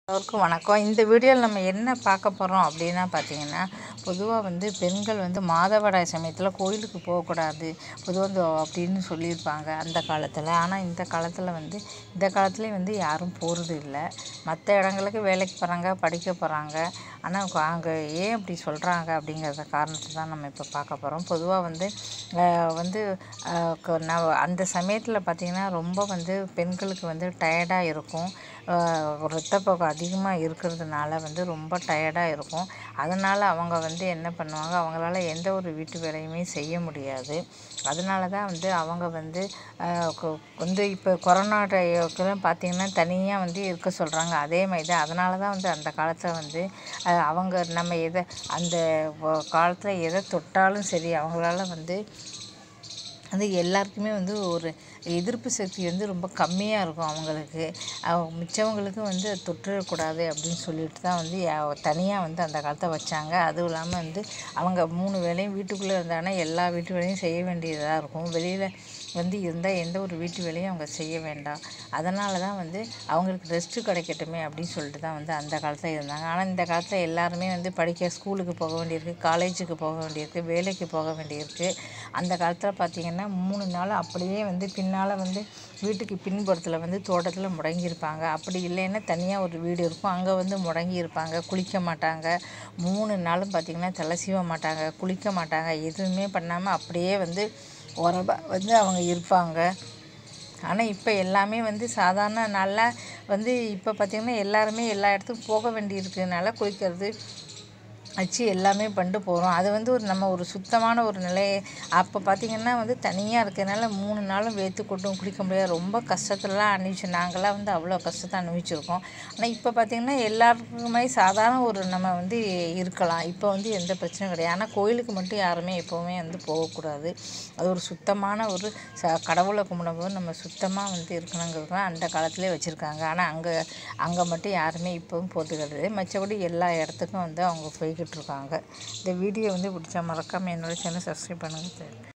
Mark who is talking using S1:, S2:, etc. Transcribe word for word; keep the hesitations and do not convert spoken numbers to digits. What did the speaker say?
S1: எல்லோருக்கும் வணக்கம். இந்த வீடியோவில் நம்ம என்ன பார்க்க போகிறோம் அப்படின்னா பார்த்தீங்கன்னா, பொதுவாக வந்து பெண்கள் வந்து மாதவிடாய் சமயத்தில் கோயிலுக்கு போகக்கூடாது பொதுவாக அப்படின்னு சொல்லியிருப்பாங்க அந்த காலத்தில். ஆனால் இந்த காலத்தில் வந்து இந்த காலத்துலேயும் வந்து யாரும் போகிறது இல்லை. மற்ற இடங்களுக்கு வேலைக்கு போகிறாங்க, படிக்க போகிறாங்க. ஆனால் அங்கே ஏன் அப்படி சொல்கிறாங்க அப்படிங்கிறத காரணத்தை தான் நம்ம இப்போ பார்க்க போகிறோம். பொதுவாக வந்து வந்து அந்த சமயத்தில் பார்த்திங்கன்னா ரொம்ப வந்து பெண்களுக்கு வந்து டயர்டாக இருக்கும். இரத்தப்போக்கு அதிகமாக இருக்கிறதுனால வந்து ரொம்ப டயர்டாக இருக்கும். அதனால் அவங்க வந்து என்ன பண்ணுவாங்க, அவங்களால எந்த ஒரு வீட்டு வேலையுமே செய்ய முடியாது. அதனால தான் வந்து அவங்க வந்து வந்து இப்போ கொரோனா டைம்லாம் பார்த்திங்கன்னா தனியாக வந்து இருக்க சொல்கிறாங்க. அதே மாதிரி தான் அதனால தான் வந்து அந்த காலத்தில் வந்து அவங்க நம்ம எதை அந்த காலத்தில் எதை தொட்டாலும் சரி அவங்களால வந்து வந்து எல்லாருக்குமே வந்து ஒரு எதிர்ப்பு சக்தி வந்து ரொம்ப கம்மியாக இருக்கும் அவங்களுக்கு. மிச்சவங்களுக்கு வந்து தொற்றுக்கூடாது அப்படின்னு சொல்லிட்டு தான் வந்து தனியாக வந்து அந்த காலத்தை வச்சாங்க. அதுவும் இல்லாமல் வந்து அவங்க மூணு வேலையும் வீட்டுக்குள்ளே இருந்தாங்கன்னா எல்லா வீட்டு வேலையும் செய்ய வேண்டியதாக இருக்கும். வெளியில் வந்து இருந்தால் எந்த ஒரு வீட்டு வேலையும் அவங்க செய்ய வேண்டாம். அதனால தான் வந்து அவங்களுக்கு ரெஸ்ட்டு கிடைக்கட்டுமே அப்படின்னு சொல்லிட்டு தான் வந்து அந்த காலத்தில் இருந்தாங்க. ஆனால் இந்த காலத்தில் எல்லாருமே வந்து படிக்க ஸ்கூலுக்கு போக வேண்டியிருக்கு, காலேஜுக்கு போக வேண்டியிருக்கு, வேலைக்கு போக வேண்டியிருக்கு. அந்த காலத்தில் பார்த்திங்கன்னா மூணு நாள் அப்படியே வந்து பின்னால் வந்து வீட்டுக்கு பின்புறத்தில் வந்து தோட்டத்தில் முடங்கியிருப்பாங்க. அப்படி இல்லைன்னா தனியாக ஒரு வீடு இருக்கும், அங்கே வந்து முடங்கி இருப்பாங்க. குளிக்க மாட்டாங்க. மூணு நாளும் பார்த்திங்கன்னா தலை சீவ மாட்டாங்க, குளிக்க மாட்டாங்க, எதுவுமே பண்ணாமல் அப்படியே வந்து உரமாக வந்து அவங்க இருப்பாங்க. ஆனால் இப்போ எல்லாமே வந்து சாதாரண நாளில் வந்து இப்போ பார்த்திங்கன்னா எல்லாருமே எல்லா இடத்துக்கும் போக வேண்டியிருக்கிறதுனால குளிக்கிறது வச்சு எல்லாமே பண்ணிட்டு போகிறோம். அது வந்து ஒரு நம்ம ஒரு சுத்தமான ஒரு நிலை. அப்போ பார்த்திங்கன்னா வந்து தனியாக இருக்கிறதுனால மூணு நாளும் வேர்த்து கொட்டும், குளிக்க முடியாது, ரொம்ப கஷ்டத்துலலாம் அனுபவிச்சு நாங்கள்லாம் வந்து அவ்வளோ கஷ்டத்தை அனுபவிச்சிருக்கோம். ஆனால் இப்போ பார்த்திங்கன்னா எல்லாருக்குமே சாதாரண ஒரு நம்ம வந்து இருக்கலாம். இப்போ வந்து எந்த பிரச்சனையும் கிடையாது. ஆனால் கோயிலுக்கு மட்டும் யாருமே எப்போவுமே வந்து போகக்கூடாது. அது ஒரு சுத்தமான ஒரு ச கடவுளை கும்பிடும்போது நம்ம சுத்தமாக வந்து இருக்கணுங்கிறது தான் அந்த காலத்துலேயே வச்சுருக்காங்க. ஆனால் அங்கே அங்கே மட்டும் யாருமே இப்போவும் போகிறது கிடையாது. மற்றபடி எல்லா இடத்துக்கும் வந்து அவங்க போய்கிட்டு இருக்காங்க. இந்த வீடியோ வந்து பிடிச்சா மறக்காமல் என்னோட சேனல் சப்ஸ்கிரைப் பண்ணுங்கள்.